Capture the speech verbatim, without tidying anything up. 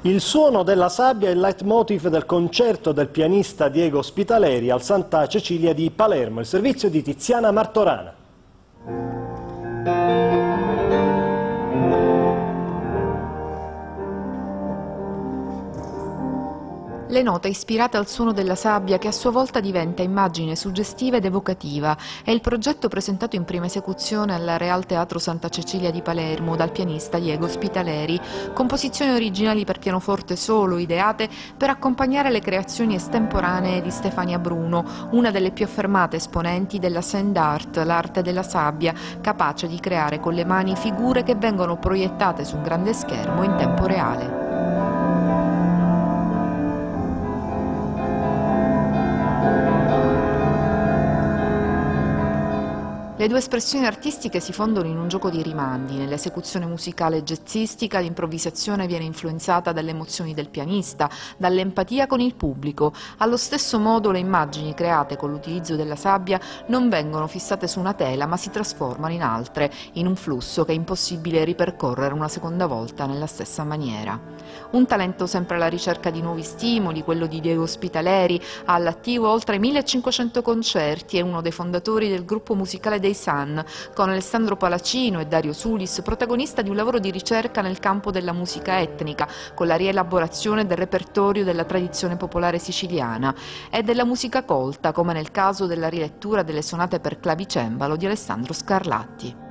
Il suono della sabbia è il leitmotiv del concerto del pianista Diego Spitaleri al Santa Cecilia di Palermo, il servizio di Tiziana Martorana. Le note ispirate al suono della sabbia, che a sua volta diventa immagine suggestiva ed evocativa, è il progetto presentato in prima esecuzione al Real Teatro Santa Cecilia di Palermo dal pianista Diego Spitaleri. Composizioni originali per pianoforte solo, ideate per accompagnare le creazioni estemporanee di Stefania Bruno, una delle più affermate esponenti della sand art, l'arte della sabbia, capace di creare con le mani figure che vengono proiettate su un grande schermo in tempo reale. Le due espressioni artistiche si fondono in un gioco di rimandi. Nell'esecuzione musicale jazzistica l'improvvisazione viene influenzata dalle emozioni del pianista, dall'empatia con il pubblico. Allo stesso modo le immagini create con l'utilizzo della sabbia non vengono fissate su una tela, ma si trasformano in altre, in un flusso che è impossibile ripercorrere una seconda volta nella stessa maniera. Un talento sempre alla ricerca di nuovi stimoli, quello di Diego Spitaleri, ha all'attivo oltre millecinquecento concerti, è uno dei fondatori del gruppo musicale dei Sun, con Alessandro Palacino e Dario Sulis, protagonista di un lavoro di ricerca nel campo della musica etnica, con la rielaborazione del repertorio della tradizione popolare siciliana e della musica colta, come nel caso della rilettura delle sonate per clavicembalo di Alessandro Scarlatti.